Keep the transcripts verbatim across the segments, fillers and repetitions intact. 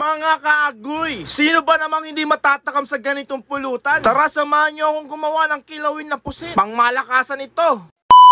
Mga kaagoy, sino ba namang hindi matatakam sa ganitong pulutan? Tara, samahan niyo akong gumawa ng kilawin na pusit. Pangmalakasan ito.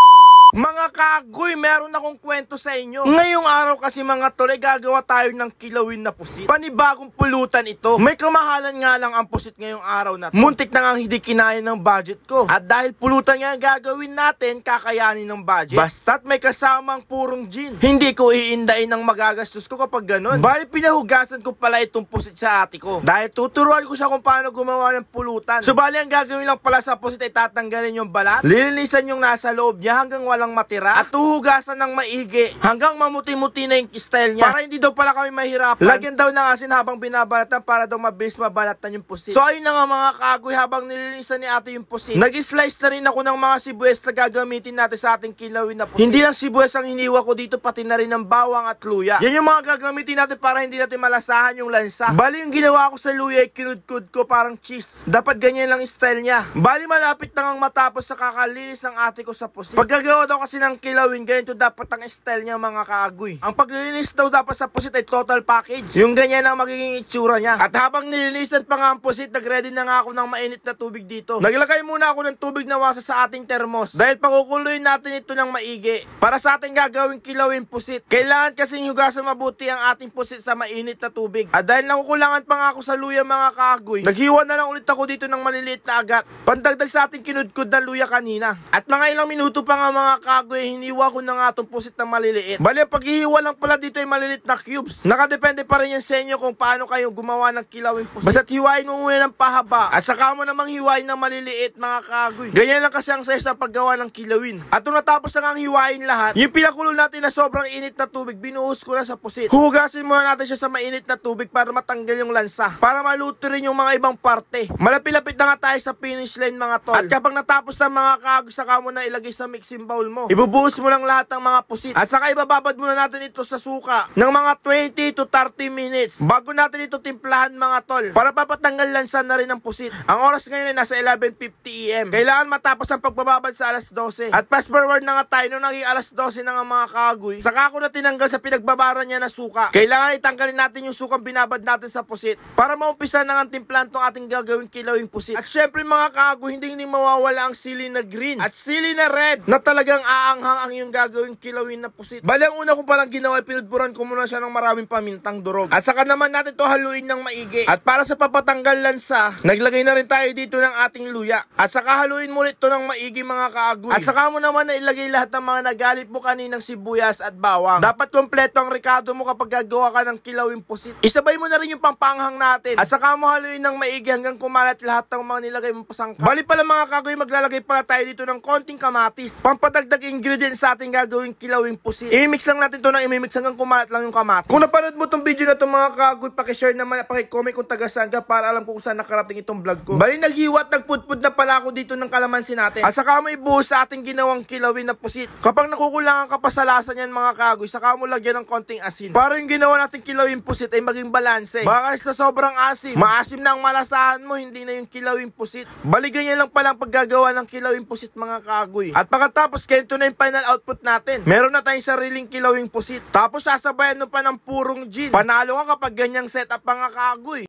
Mga kaagoy, meron akong kwento sa inyo. Ngayong araw kasi mga tol, gagawa tayo ng kilawin na pusit. Panibagong pulutan ito. May kamahalan nga lang ang pusit ngayong araw na to. Muntik na nga hindi kinaya ng budget ko. At dahil pulutan nga ang gagawin natin, kakayanin ng budget. Basta't may kasamang purong gin. Hindi ko iindain ng magagastos ko kapag ganun. Bali pinahugasan ko pala itong pusit sa ate ko. Dahil tuturuan ko siya kung paano gumawa ng pulutan. So bali ang gagawin lang pala sa pusit ay tatanggalin yung balat, lilinisan yung nasa loob niya hanggang wala lang matira at tuhugasan ng maigi hanggang mamuti-muti na yung style niya para hindi daw pala kami mahirapan. Lagyan daw ng asin habang binabalatan para daw mabilis mabalatan yung pusit. So ayun na nga mga kaagoy, habang nilinisan ni ate yung pusit, nag-slice na rin ako ng mga sibuyas na gagamitin natin sa ating kilawin na pusit. Hindi lang sibuyas ang hiniwa ko dito, pati na rin ng bawang at luya. Yan yung mga gagamitin natin para hindi natin malasahan yung lansa. Bali yung ginawa ko sa luya ay kinudkud ko parang cheese. Dapat ganyan lang style niya. Bali malapit na ngang matapos sa kakalinis ng ate ko sa pusit. Pagkagawa daw kasi ng kilawin, ganito dapat ang style niya mga kaagoy. Ang paglilinis daw dapat sa pusit ay total package. Yung ganyan ang magiging itsura niya. At habang nililisan pa nga ang pusit, nagready na nga ako ng mainit na tubig dito. Naglagay muna ako ng tubig na wasa sa ating termos dahil pakukuluin natin ito ng maigi para sa ating gagawing kilawin pusit. Kailangan kasing hugasan mabuti ang ating pusit sa mainit na tubig. At dahil nakukulangan pa nga ako sa luya mga kaagoy, naghiwa na lang ulit ako dito ng maliliit na agat, pandagdag sa ating kinudkod na luya kanina. At mga ilang minuto pa nga mga kaagoy, hiniwa ko na nga itong pusit na maliliit. Bali, ang paghihiwa lang pala dito ay maliliit na cubes. Nakadepende pa rin yan sa inyo kung paano kayo gumawa ng kilawin pusit. Basta't hiwain mo muna ng pahaba at saka mo namang hiwain ng maliliit mga kaagoy. Ganyan lang kasi ang size ng paggawa ng kilawin. At nung natapos na nga ang hiwain lahat, yung pinakulo natin na sobrang init na tubig, binuhos ko na sa pusit. Hugasin muna natin siya sa mainit na tubig para matanggal yung lansa, para maluto rin yung mga ibang parte. Malapit-lapit na nga tayo sa finish line mga tol. At kapag natapos na mga kaagoy, saka mo na ilagay sa mixing bowl mo. Ibubuhos mo lang lahat ng mga pusit. At saka ibababad muna natin ito sa suka ng mga twenty to thirty minutes bago natin ito timplahan mga tol, para papatanggal lansa na rin ng pusit. Ang oras ngayon ay nasa eleven fifty a m Kailangan matapos ang pagbababad sa alas dose. At fast forward na nga tayo nung naging alas dose na nga mga kaagoy, saka ako na tinanggal sa pinagbabaran niya na suka. Kailangan itanggalin natin yung sukang binabad natin sa pusit para maumpisa na nga timplahan tong ating gagawing kilawing pusit. At syempre mga kaagoy, hindi hindi mawawala ang sili na green at sili na red na talagang aanghang ang yung gagawing kilawin na pusit. Bali ang una ko palang ginawa, pinudburan ko muna siya ng maraming pamintang durog. At saka naman natin to haluin ng maigi. At para sa papatanggal lansa, naglagay na rin tayo dito ng ating luya. At saka haluin mo ulit to ng maigi mga kaagoy. At saka mo naman na ilagay lahat ng mga nagalit mo kaninang sibuyas at bawang. Dapat kompleto ang rekado mo kapag gagawa ka ng kilawin pusit. Isabay mo na rin yung pampanghang natin. At saka mo haluin ng maigi hanggang kumalat lahat ng mga nilagay mong pasangka. Bali pala mga kaagoy, maglalagay pala tayo dito ng konting kamatis, pampadagdag ingredients sa ating gagawing kilawing pusit. I-mix lang natin to na i-mix hanggang kumalat lang yung kamatis. Kung napanood mo tong video na to mga kaagoy, pakishare naman at pakicomment kung taga saan ka para alam ko kung saan nakarating itong vlog ko. Bali naghiwa at nagpudpud na pala ako dito ng kalamansi natin. At saka mo ibuhos sa ating ginawang kilawin na pusit. Kapag nakukulangan ka pa sa lasa niyan mga kaagoy, saka mo lagyan ng konting asin para yung ginawa nating kilawin pusit ay maging balanse. Baka sa sobrang asim, maasim na ang malasahan mo, hindi na yung kilawin pusit. Bali ganyan lang pala ang paggagawa ng kilawin pusit mga kaagoy. At pagkatapos, ganito na yung final output natin. Meron na tayong sariling kilawing pusit. Tapos sasabayan mo pa ng purong gin. Panalo ka kapag ganyang setup mga kaagoy.